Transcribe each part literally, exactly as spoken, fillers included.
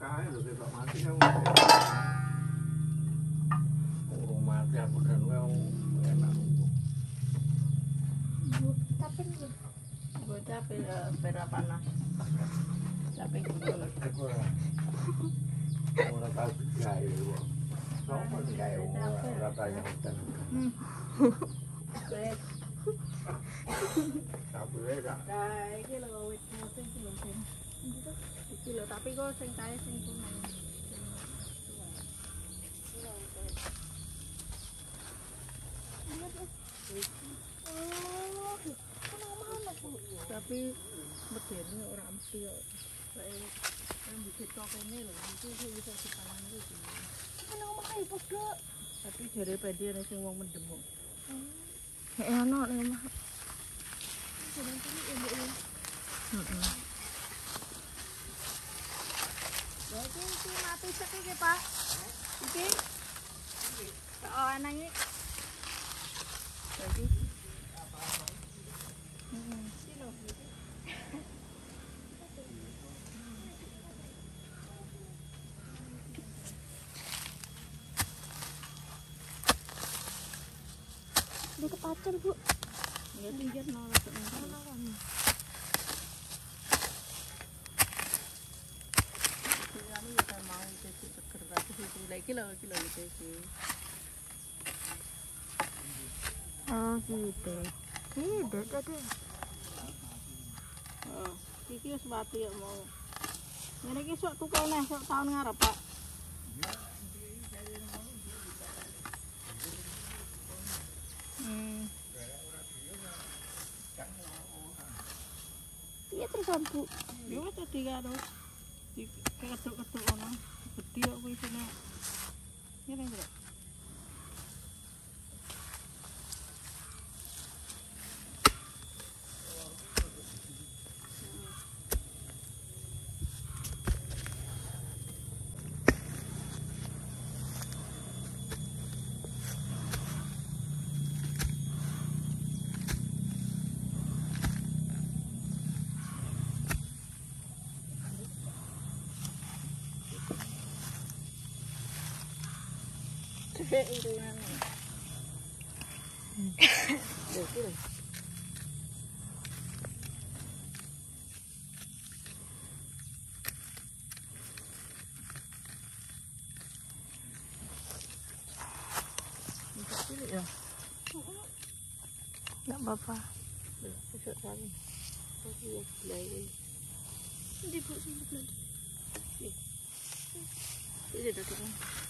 kae lho ketok mati kan. Urung mati aku dan kowe enak. Tapi gue capek pera panas. Capek gimana? Ora tau gawe wong. Sopo gawe ora tau hutan. Wes. Tapi wae gak. Nah, iki lho wit mote iki lho sing. Iki lho tapi kok sing kae sing kuning. Oh, tapi medeni ora mesti kok. Kayak kan bisa kok kene lho, itu bisa dipangan iki. Kan ngomong kae podo. Tapi jare pedi ana sing wong mendem kok. Nek ono nek omah. Heeh. Ya iki iki mati sek iki, Pak. Iki. Oh, ana iki. Lagi. Heeh. Sino. Di kepacel, Bu. Ya pinggir nol. Kilo kilo itu. Oh, gitu. Ih, dada deh. Oh, iki wis mati ya mau. Ngene iki sok tuku neh sok taun ngarep, Pak. Hmm. Iya terus Bu. Yo tadi karo di ketuk-ketuk ono. Gede kok kuwi sene. Ngene lho. Cek iringan. Lho iki lho. Ini ya. Enggak apa-apa. Besok kali. Tapi ya lagi. Di Bu sini belanja. Ini ada tuh.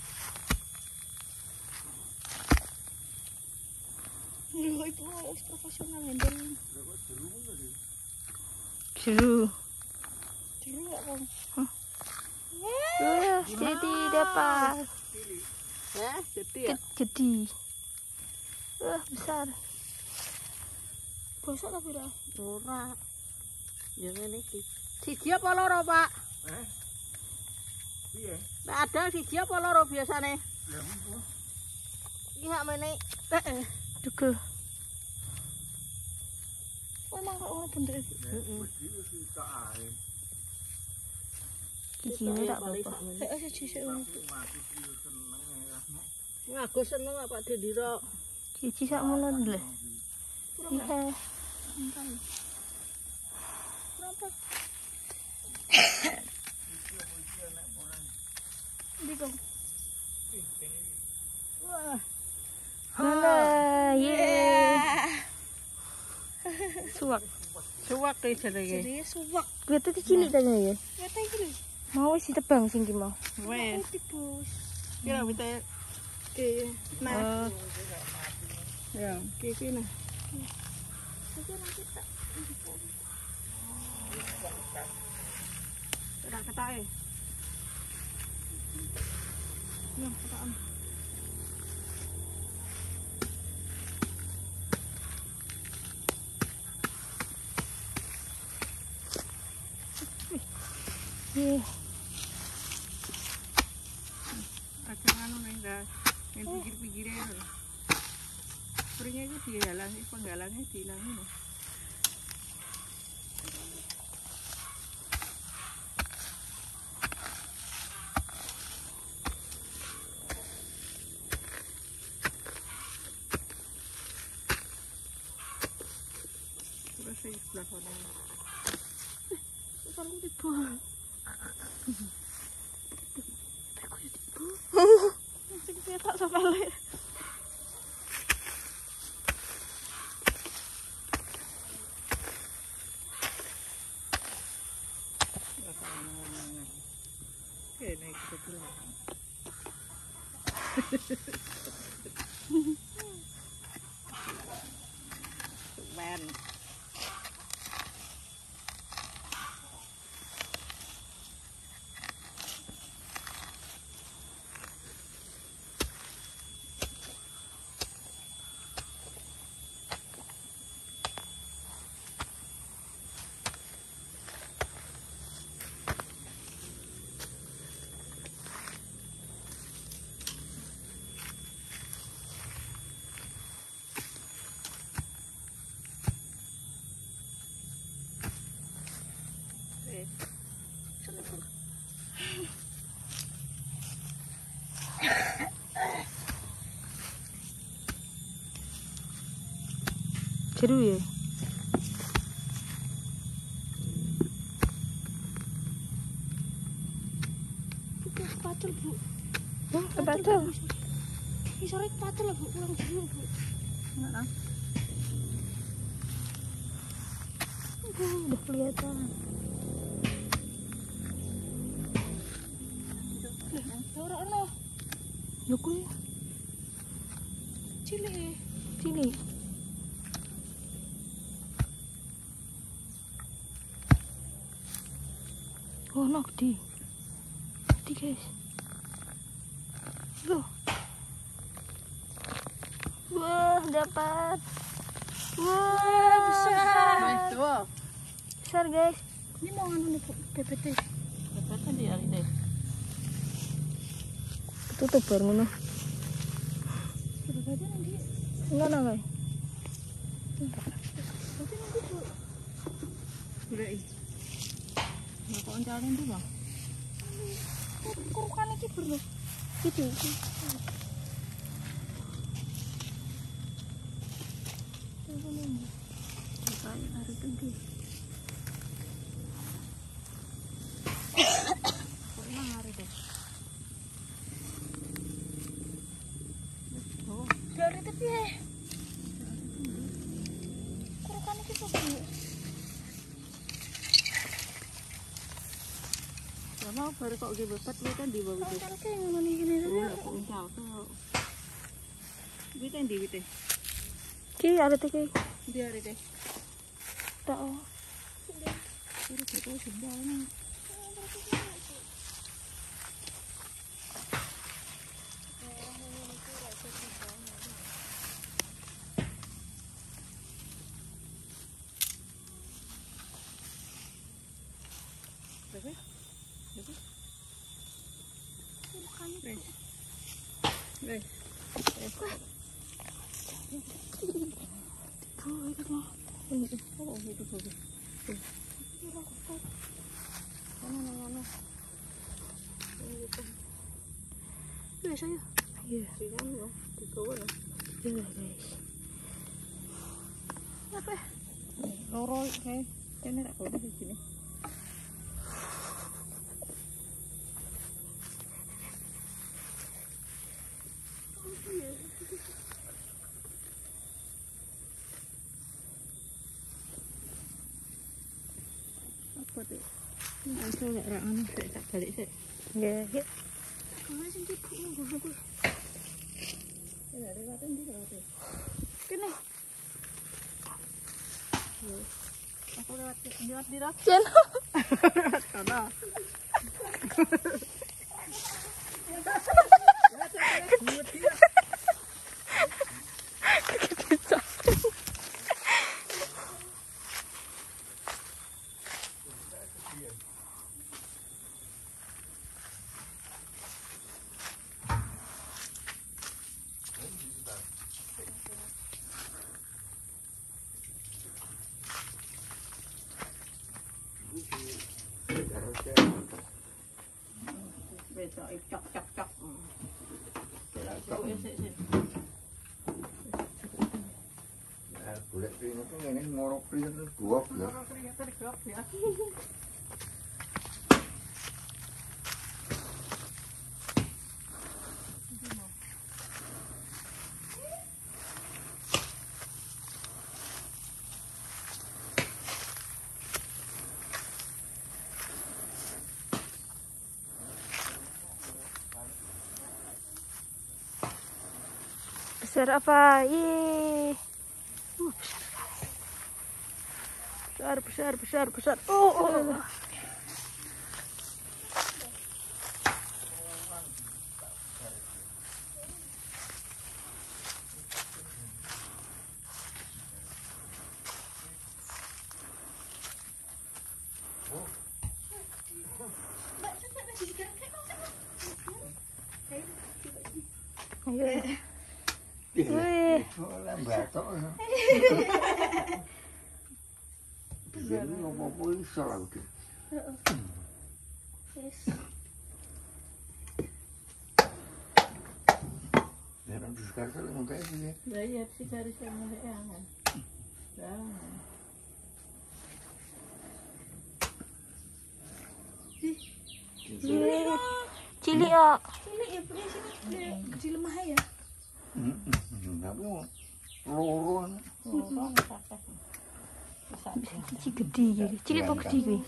Yo itu harus profesional handle. Jeru. Jeru enggak, Bang? Hah? Ya, jadi dapat. Ya, jadi ya. Jadi. Wah, besar. Bosok tapi dah. Ora. Ya ngene iki. Siji apa loro, Pak? Eh? Piye? Nek ada siji apa loro biasane? Ya ampun. Iki hak mene. Heeh. Juga. Oh, emang kok ono bentuk itu? Heeh. Giginya tak apa-apa. Heeh, siji sik ngono. Ngagus seneng apa Dendira? Siji sak ngono lho. Iya. Berapa? Ndi kok? Wah. Halah, ye. Suwak. Suwak iki jenenge. Jadi suwak. Wete iki cilik ta ya? Wete iki lho. Mau wis ditebang sing ki mau. Wes. Bos. Kira wite eh nah. Ya, iki nah. Saja nanti tak. Ora ketake. Ya, ketakan. Ye. Aja anu ning dah. Ning pinggir-pinggire lho. Springnya itu dihalangi, penggalangnya dihilangi loh. Oleh. Oke, naik ke pulang. Ben. Seru ya. Patul bu, Hmm, kebatul. ini sore patul lah bu, ulang dulu bu. Mana? Uh, udah kelihatan. Orang ano, Ya kuy, cili. sini. Oh, nok di. Di guys. Loh. Wah, dapat. Wah, besar. Baik, tuh. Besar guys. Ini mau anu nih bu, P P T. Dapatnya di hari deh. Tutup baru ngono. Coba aja nanti. Enggak nah, guys. Nanti nanti bu. Udah ih. Mau kau jalan tuh bang? Kurukan lagi bro. Gitu. Kayak hari tinggi. Pernah hari deh. Oh, Dari tapi ya. Kurukan lagi bu. ya mau baru kok gue bepat gue kan di bawah itu. Kalau kayak yang mana ini Oh, nih? aku uncap tuh. Gue kan di bite. Ki ada tiki. Di hari deh. Tahu. Baru kita sebenarnya. Berapa? Berapa? Wes. Wes. Wes. Bu, itu mah. Oh, itu bagus. Mana mana. Wes ayo. Iya, Di sana, di bawah. iya guys. Apa? Loro kayak ini tak kau di sini. Apa tuh? Ini asal nggak rangan, saya tak balik saya. Ya, ya. Kalau sih bu, nunggu nunggu. Ini ada kata di kalau tuh. Kene. Aku lewat lewat di rak. Jangan. Karena. Besok cok cok cok. Nah, golek pring itu ngene ngorok pring terus gua ya. Besar apa? Yeay. Uh, besar, besar, besar, besar. Oh, oh, oh. Ayo. Wih. Ora batok. Jadi apa-apa iso lah udah. Yes. Ya kan sekarang kalau mau kayak gini. Lah iya sih garis yang mau jangan. Jangan. Yeay. Cilik ya. Cilik ya, Bu. Sini kecil lemah ya. Heeh. Tapi loro. Cici gede gitu. Cilik apa gede kuwi?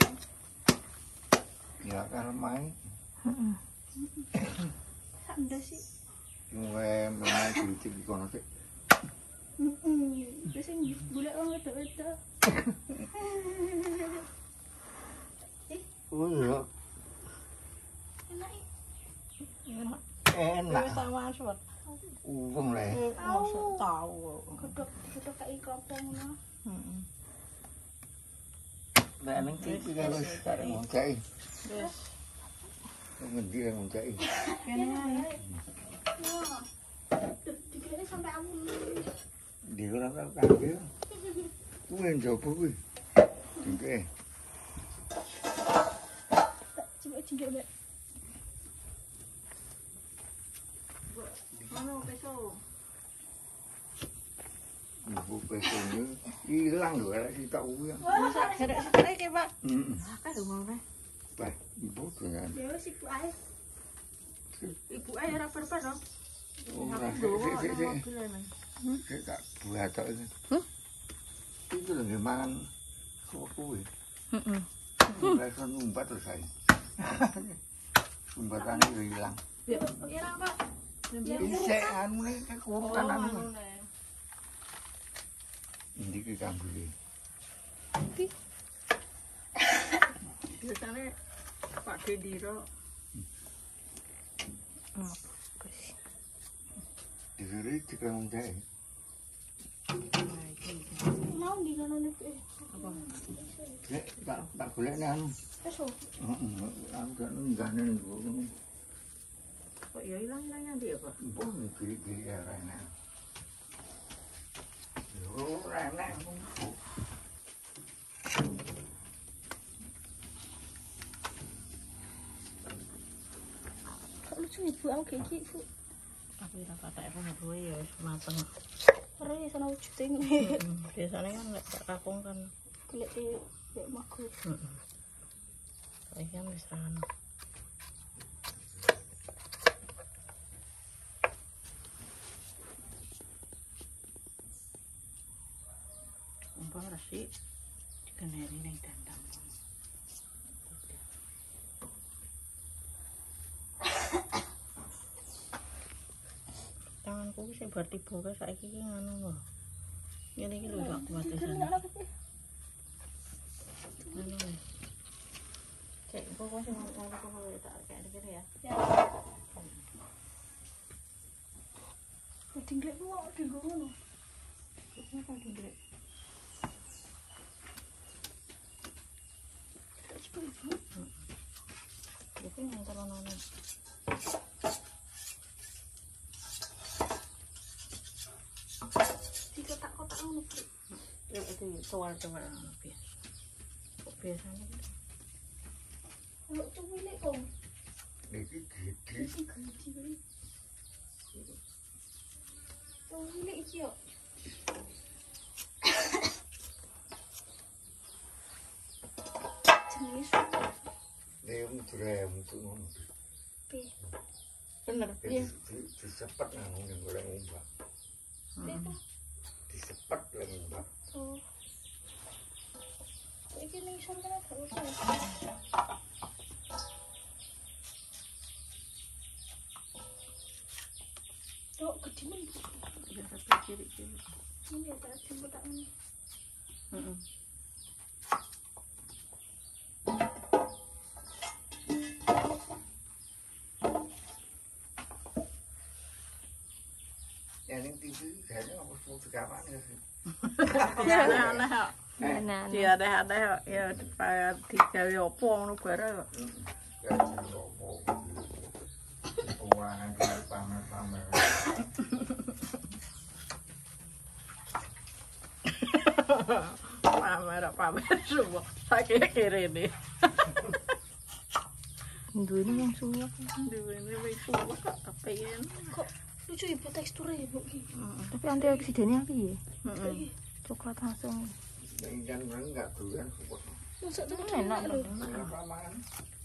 Ya kan main. Heeh. Sak ndas sih. Gue main cilik di kono sih. Heeh. Wis sing golek wong wedok-wedok. Oh iya. Enak ya. Enak. Enak. Wis sama suwet. Uwong le. Masuk tahu. Godhok godhok kayak klompong ngono. Heeh. Lah ning iki kalau sekarang mau cai. Wis. Ngendi yang mau cai. Kene ae. Wah. Dikene sampai amun. Di ora tau kangge. Kuwi njobo kuwi. Oke. Coba cincuk, Mbak. Mana peso? Ibu pesone ilang lho arek kita kuwi. Bisa gerek-gerek iki, Pak. Heeh. Akeh lho ngene. Bah, ibu dengan Ya wis ibu ae. Ibu ae ora perpan no. ora Aku sik dowo sik nang sik. mobil ana. Sik tak buat tok iki. Hah? Itu lho nggih mangan kok kuwi. Heeh. Langsung numpat terus ae. Sumbatane ilang. Ya, kira Pak. Isek anu nek kekurutan anu. anu nek. Endi ki kambule. Biasane Pak Gendiro Diri dikang jae. Mau di kono nek. apa? Nek tak tak golekne anu. Peso. Heeh, aku kan nggane ngono. Kok ya ilang-ilangnya ndi ya, Pak? Mbok giri-giri ya enak. Yo enak. Kok lucu nih, Bu. Aku kayak gitu, Bu. Aku ora patek ngono ya wis mateng. Ora ya sono wujuding. Biasane kan nek tak kakung kan Golek e mbek magur. heeh. Saiki kan wis ra ono. Umpama resik dikeneri ning dandang. Tanganku wis bar tiba kae saiki ki ngono lho. Ngene iki lho gak kuat Kan pisan. ora apa-apa. Ngono lho. Cek pokoknya sing ngono kok tak kayak gini ya. Ya. Tinggal ku kok dinggo ngono. Ini kan gede. Cepet, Bu. Itu yang terlalu Dikotak-kotak ngono, Bu. ya itu tuwal-tuwal biasa. Kok biasanya gitu. Kalau tuh milik kok. Iki gede. Iki gede. Tuh milik iki yo. Jenis Dia mudurem itu ngono. P. Bener, Jadi iya. di- disepet anu ning golek umbak. Hmm. Disepet lek umbak. Oh. Iki ning isor kan gak apa. Tuh gede men. Ini ada jemput tak ini. Heeh. Yang ini tinggi kayaknya harus mau sekarang ya sih. Aneh-aneh kok. Nah, Dia aneh-aneh kok. Ya dibayar digawe opo ngono bareng kok. Kayak apa? Keuangan kayak pamer-pamer. Pamer pamer semua. Saking kirene. duwe wong suwak. Duwene wis suwek kok kepengen. Kok lucu ibu teksturnya ibu gitu. Tapi antioksidannya apa ya? Heeh. Coklat langsung. Ikan enggak tuh kan support. Masak tuh Enak loh. Kenapa makan?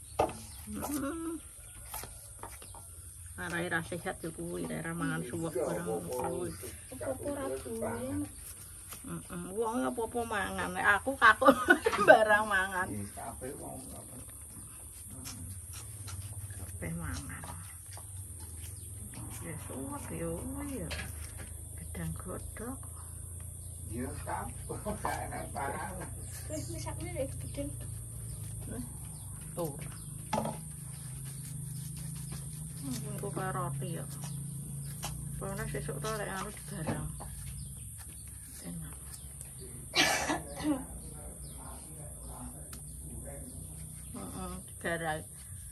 Arai ra sehat yo kuwi, ra mangan suwek barang kuwi. Apa-apa rabu ya. Heeh, wong apa-apa mangan. Nek aku kaku barang mangan. Di kafe mau apa? Kabeh mangan. Ya suwek yo kuwi ya. Gedang godhog. Ya kafe kayak enak pangan. Wih, masaknya deh gede. Tuh. Mungkin kok kaya roti ya. Pokoknya sesuk to lek anu barang. Enak. Heeh, garang.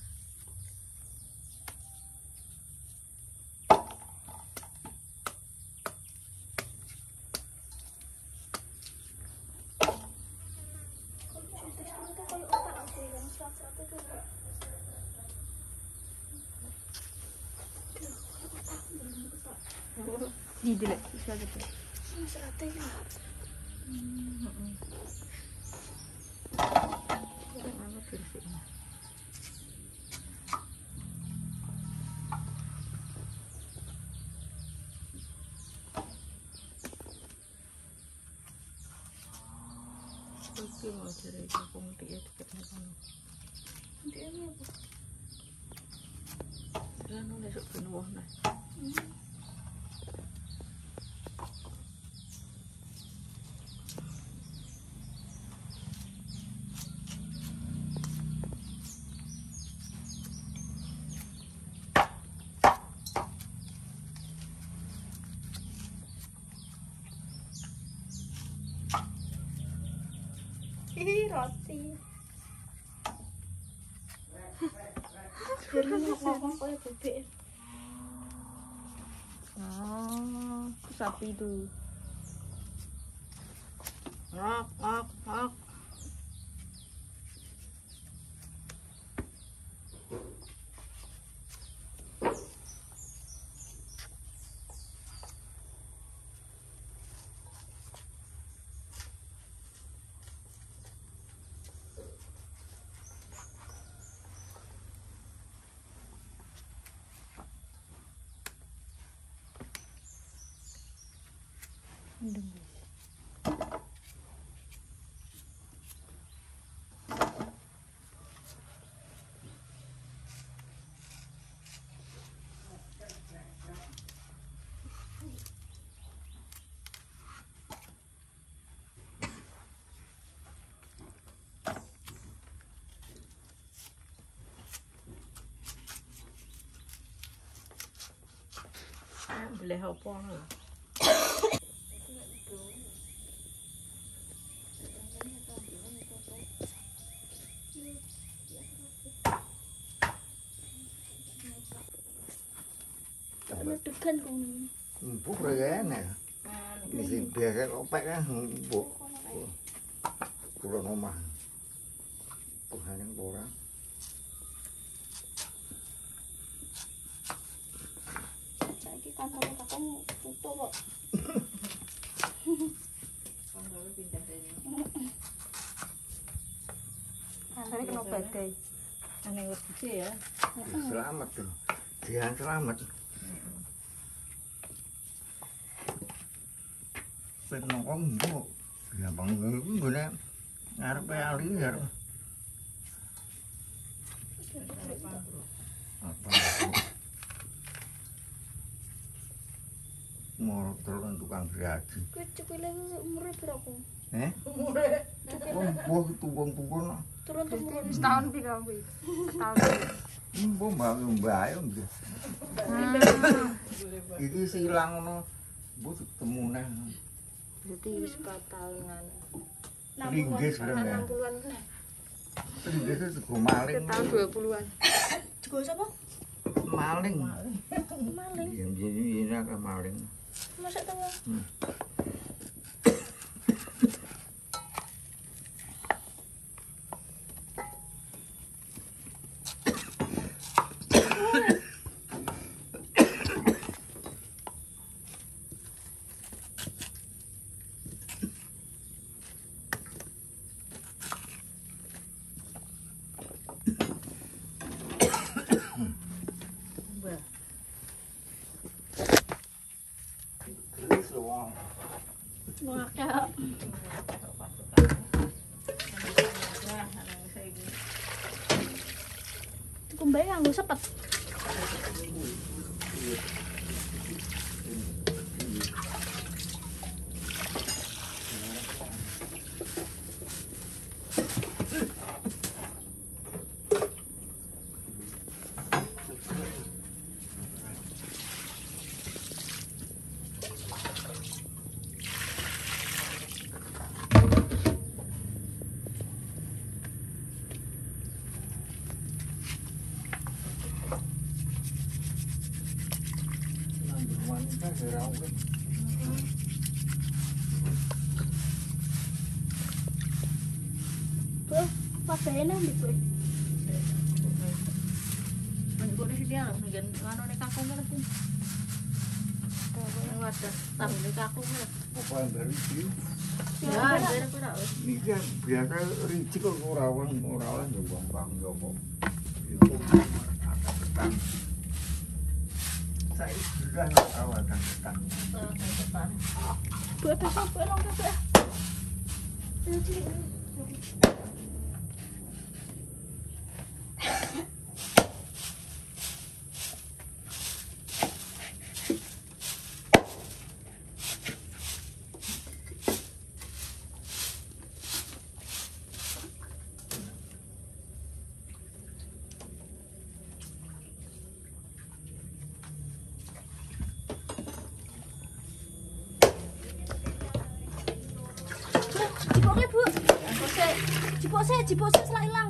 Teksturnya tuh kayak otak aku yang serat-seratnya tuh. Di delek bisa gitu. Ini seratnya gitu. Anu bersih. Iki mau jare kampung dia dikene kono. Dia ini apa? Lan oleh sok ben woh nah. Ih, roti. Jadi ngomong kayak bebek. Oh, sapi itu. Ngok ngok ngok. Boleh apa lho? Ledekan kong. Empuk regane. Mesti biasa opek kan empuk. Kulo omah. Tuhan yang ora. Saiki kantor kakang tutup kok. Kantornya pindah rene. Kantare kena badai. Aneh wedi ya. Selamat tuh. Jangan selamat. Pek nongkrong empuk. Ya bang, nggone ngarepe ali ya. Apa? motor tukang gaji. Kuwi cukile umure piro ku? Eh? Umure. Wong tuwung-tuwung. Turun temurun Setahun piro kuwi? Setahun. Mbok mbak ayo. Iki silang ngono. Mbok ketemu neh. Berarti wis katahunan. Linggis bareng. enam puluhan meneh. Linggis itu juga maling. Tahun dua puluhan. Juga sapa? Maling. Maling. Yang ini ini kan maling. Masak tengah. Hmm. Wah, kak. Kumbay nganggo sepet. Tuh, padahal di kowe. Menjukune dia mungkin ngono nek kakung kan. Kalau wadah tahu nek kakung kan. Apa yang baru sih? Ya, ada pira wis. Ini kan biasa rinci kok ora-ora ora-ora yo gampang yo kok. Itu akan saya sudah awal kan. Buat apa buat long kabeh. Jipoknya bu, jipok saya, jipok saya setelah hilang.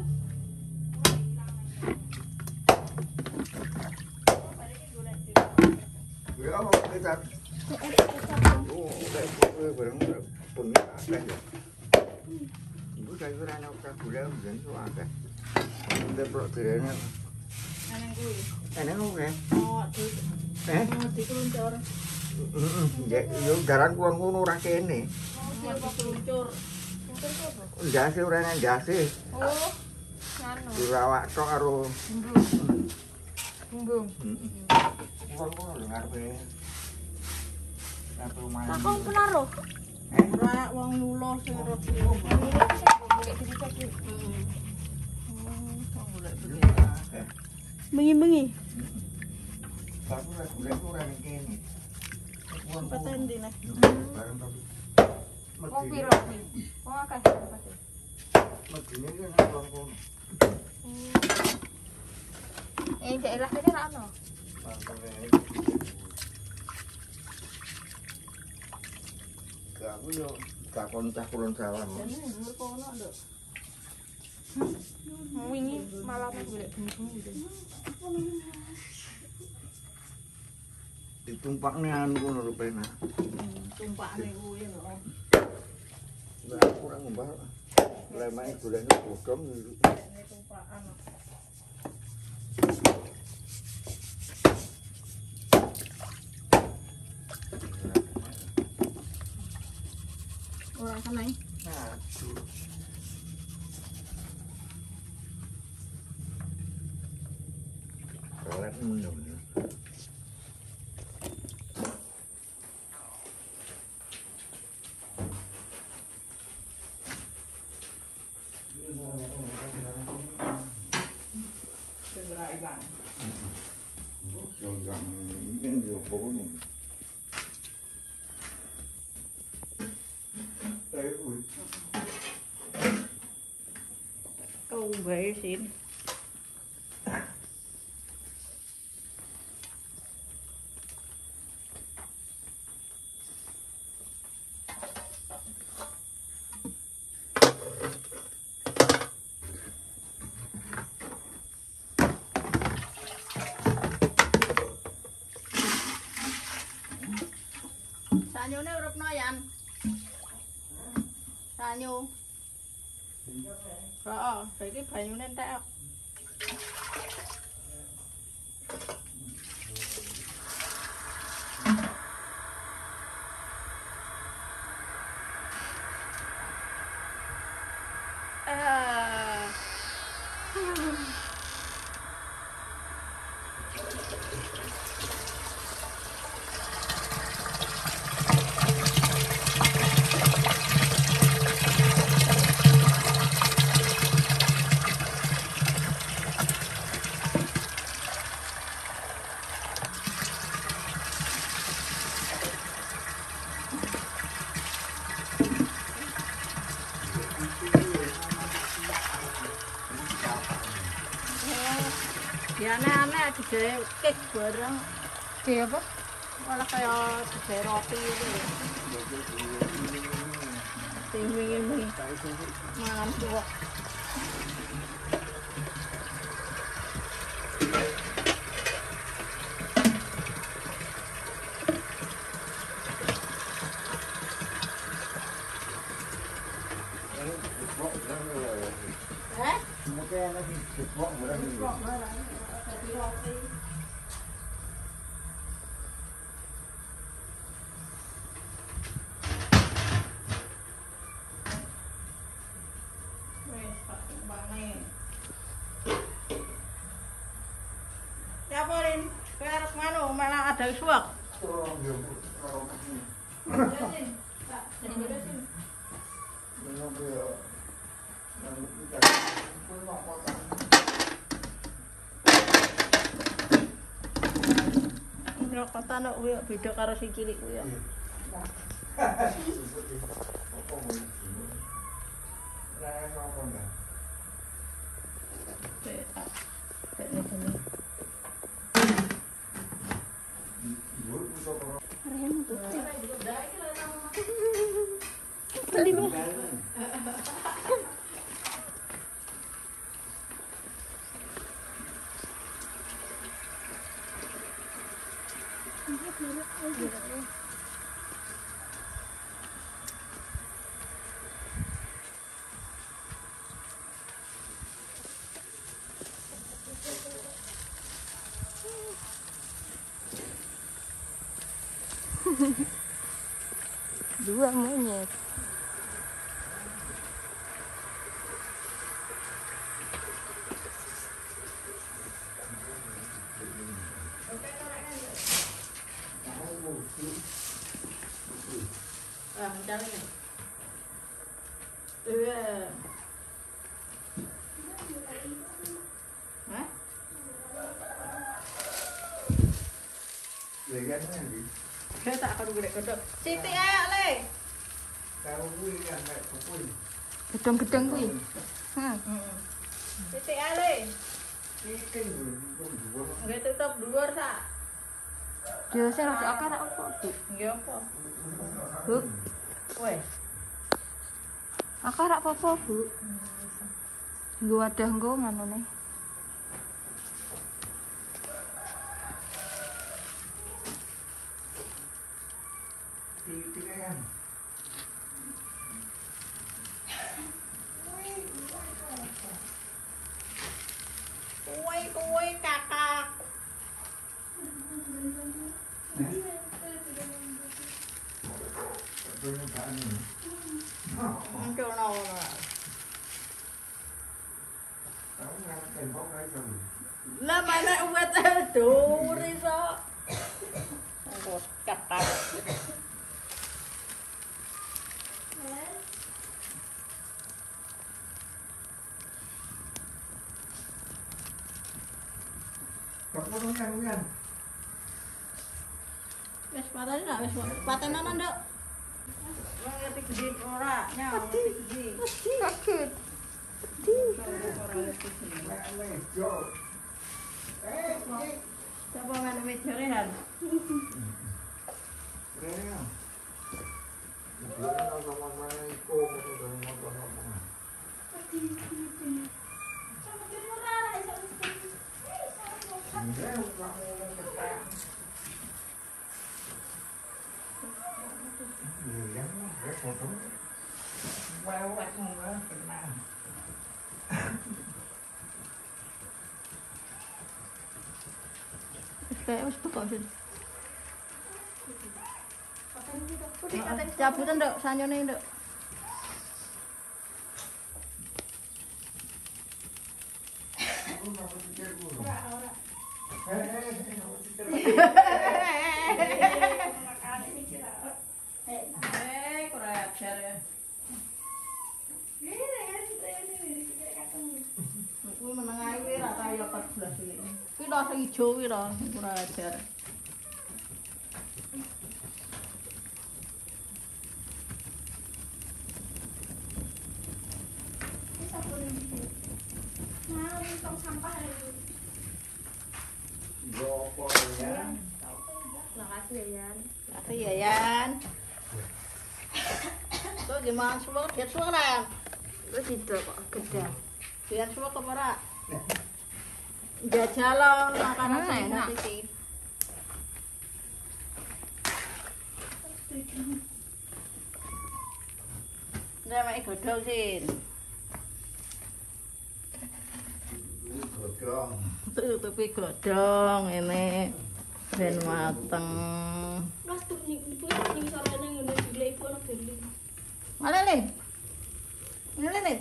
Ya, kita oh, kayak gue bareng punya akeh ya. Ibu saya kira anak tak gula dan suaka. Kita perlu direne. Nang kuwi. Enak oke. Oh, di Eh? dikeluncur. Heeh. Ya, yo jaran kulon ngono ora kene. Oh, dikeluncur. Ndase ora nang ndase. Oh, nganu. Dirawak tok karo Bumbung. Bumbung. kulon ngono lho ngarepe. Ngarepe omahe. Takon penaruh. Eh? Ora wong lulo sing rot iki. Bengi-bengi. Aku ora gula ora nang kene. Paten dine. Bareng tapi. Wong piro iki? Wong akeh pasti. Medine kan nang kono. Eh, daerah kene ra ono. Aku yo takon cah kulon salam. Dhuwur kono lho. Wingi malam golek bengi-bengi gitu. Ditumpakne anu ngono lho penak. Tumpakane kuwi lho. Lah aku ora ngombah. Lemake golekne bodhong. Tumpakan. Ora samai. Aduh. Karet menung. Jangan ini yo pokoknya. bae sin. Sanyune uripno yan. Sanyu. Heeh, saiki banyune entek. Ah. Ya aneh-aneh digawe cake bareng. Kayak apa? Malah kayak digawe roti gitu. Sing wingi-wingi mangan tuwa. Eh? Mungkin ada di jepok barang ini. Kok barang dadi roti. Wes, Pak Bane. Ya Porin, kowe arep manu malah ada suwak. Tolong dia kalau kasih. Jasin, Pak, jadi beresin. Belum dia. Yang kita pun mau potong. Kota nek kuwi beda karo sing cilik kuwi. Dua monyet. Ah, mencari nih. Iya. Hah? Lihat nanti. Saya tak akan gede kodok. Siti ayo le. Kalau gue yang kayak kepul. Gedang-gedang kuwi. Heeh. Siti ayo le. Ikan belum dua. Nggak tutup dhuwur sak. Yo sing rada akeh rak apa, Bu? Nggih apa? Bu, Wes. akeh rak apa, Bu? Nggo wadah nggo manune. Tiga yang. Kuwi kuwi kakak. Muncul nawa. Lah mana uwet duri sok. Nggo kakak. Wes patane nak wes patenan nduk. Wong ngerti gede ora, nyawa ngerti gede. Sakit. Coba mana meja rehan. Keren. Ibunya sama mana iko motor dari motor apa? Kayak wis pekok sih. Cabutan nduk, sanyone nduk. Eh, kurang ajar ya. Kuwi meneng ae kuwi ra kaya empat belas iki. Kuwi rasa ijo kuwi ra kurang ajar. Makasih ya, Yan. Makasih ya, Yan. Tuh gimana semua dia suara? Terus itu kok gede. Dia semua ke para. Jajalan makanan Hmm, saya enak. nanti. Nggak mau godong sih. Godong. Tuh tapi godong ini ben mateng. Mas tuh nih, ibu ini sarana yang udah gila ibu anak beli. Mana nih? Ini nih.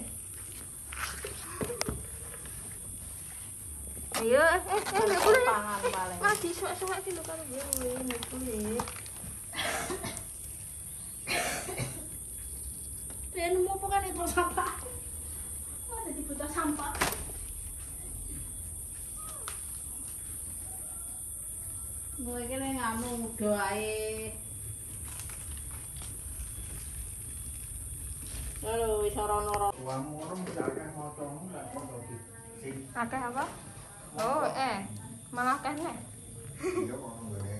Ayo, eh, eh, eh, nek kulit. Pangan paling. Mas disuwek-suwek ki lho karo gue, nek kulit. Dia nemu apa kan itu sampah? Ada di buta sampah. Gue kira nganu muda ae. Halo, wis ora-ora. Uang orang misalkan motong nggak foto di sini. Akeh apa? Oh, eh. Malah akeh nek. Iya kok nggak.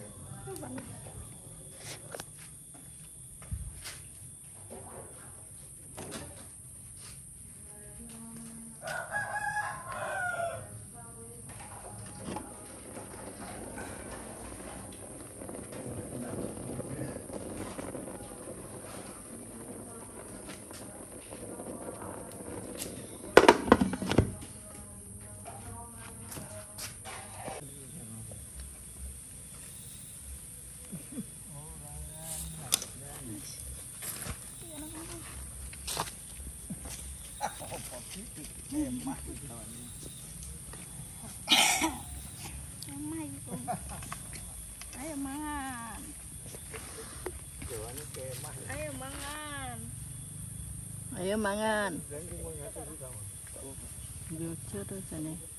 Ayo mangan. Ayo mangan. Ayo mangan. Lucu tuh sana.